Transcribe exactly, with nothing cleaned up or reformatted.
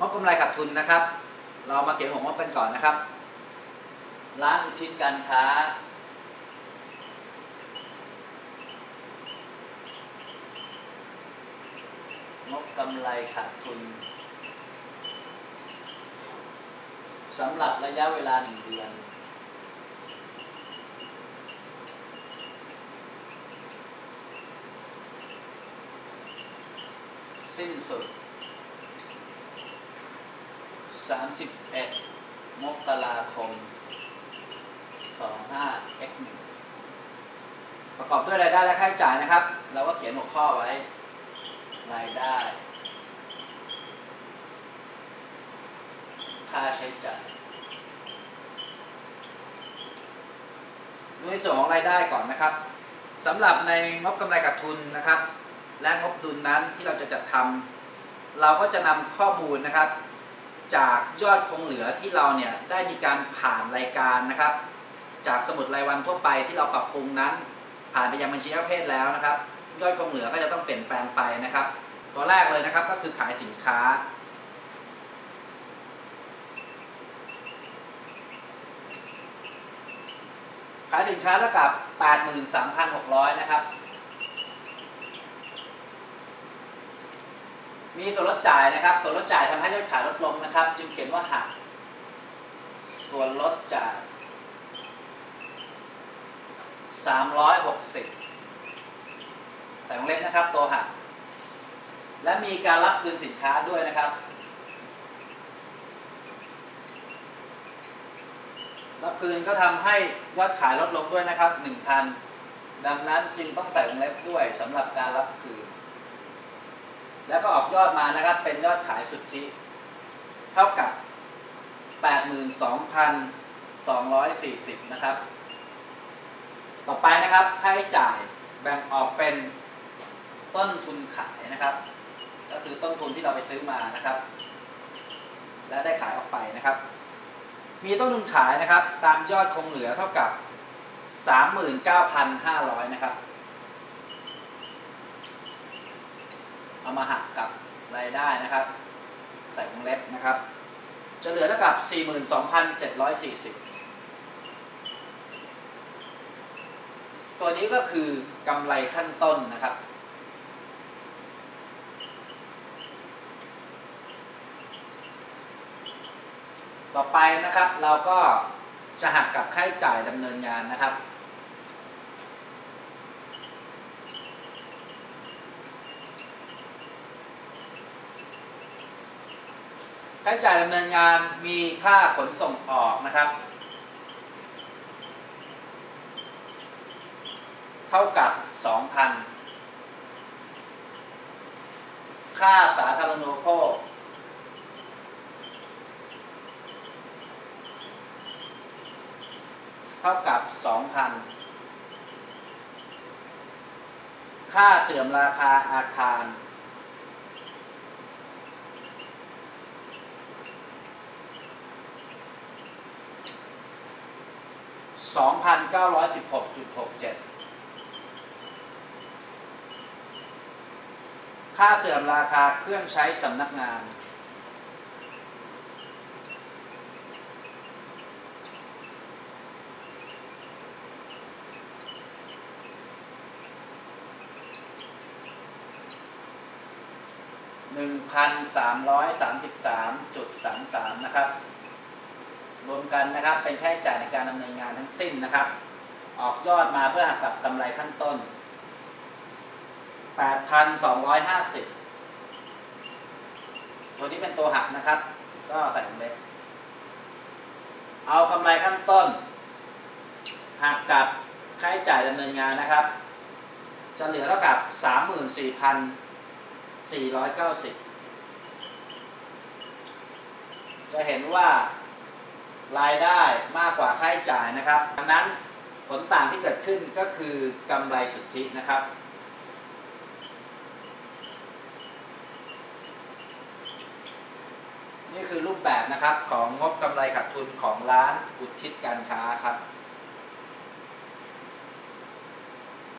งบกำไรขาดทุนนะครับเรามาเขียนหัวงบกันก่อนนะครับร้านอุทิศการค้างบกำไรขาดทุนสำหรับระยะเวลาหนึ่งเดือนสิ้นสุดสามสิบเอ็ดมกราคมสองห้า เอ็กซ์ หนึ่ง ประกอบด้วยรายได้และค่าใช้จ่ายนะครับเราก็เขียนหัวข้อไว้รายได้ค่าใช้จ่ายในส่วนของรายได้ก่อนนะครับสำหรับในงบกำไรขาดทุนนะครับและงบดุลนั้นที่เราจะจัดทำเราก็จะนำข้อมูลนะครับจากยอดคงเหลือที่เราเนี่ยได้มีการผ่านรายการนะครับจากสมุดรายวันทั่วไปที่เราปรับปรุงนั้นผ่านไปยังบัญชีประเภทแล้วนะครับยอดคงเหลือก็จะต้องเปลี่ยนแปลงไปนะครับตัวแรกเลยนะครับก็คือขายสินค้าขายสินค้าเท่ากับ แปดหมื่นสามพันหกร้อย นะครับมีส่วนลดจ่ายนะครับส่วนลดจ่ายทำให้ยอดขายลดลงนะครับจึงเขียนว่าหักส่วนลดจ่ายสามร้อยหกสิบแต่วงเล็บนะครับตัวหักและมีการรับคืนสินค้าด้วยนะครับรับคืนก็ทำให้ยอดขายลดลงด้วยนะครับ หนึ่งพัน ดังนั้นจึงต้องใส่วงเล็บด้วยสำหรับการรับคืนแล้วก็ออกยอดมานะครับเป็นยอดขายสุทธิเท่ากับ แปดหมื่นสองพันสองร้อยสี่สิบ นะครับต่อไปนะครับค่าใช้จ่ายแบ่งออกเป็นต้นทุนขายนะครับก็คือต้นทุนที่เราไปซื้อมานะครับและได้ขายออกไปนะครับมีต้นทุนขายนะครับตามยอดคงเหลือเท่ากับ สามหมื่นเก้าพันห้าร้อย นะครับเอามาหักกับรายได้นะครับใส่วงเล็บนะครับจะเหลือเท่ากับ สี่หมื่นสองพันเจ็ดร้อยสี่สิบ ตัวนี้ก็คือกำไรขั้นต้นนะครับต่อไปนะครับเราก็จะหักกับค่าใช้จ่ายดำเนินงานนะครับค่าใช้จ่ายดำเนินงานมีค่าขนส่งออกนะครับเท่ากับ สองพัน ค่าสาธารณูปโภคเท่ากับ สองพัน ค่าเสื่อมราคาอาคารสองพันเก้าร้อยสิบหกจุดหกเจ็ด ค่าเสื่อมราคาเครื่องใช้สำนักงานหนึ่งพันสามร้อยสามสิบสามจุดสามสาม นะครับรวมกันนะครับเป็นค่าใช้จ่ายในการดำเนินงานทั้งสิ้นนะครับออกยอดมาเพื่อหักกับกำไรขั้นต้น แปดพันสองร้อยห้าสิบ ตัวนี้เป็นตัวหักนะครับก็ใส่วงเล็บเอากำไรขั้นต้นหักกับค่าใช้จ่ายดำเนินงานนะครับจะเหลือเท่ากับ สามหมื่นสี่พันสี่ร้อยเก้าสิบ จะเห็นว่ารายได้มากกว่าค่าใช้จ่ายนะครับดังนั้นผลต่างที่เกิดขึ้นก็คือกำไรสุทธินะครับนี่คือรูปแบบนะครับของงบกำไรขาดทุนของร้านอุทิศการค้าครับ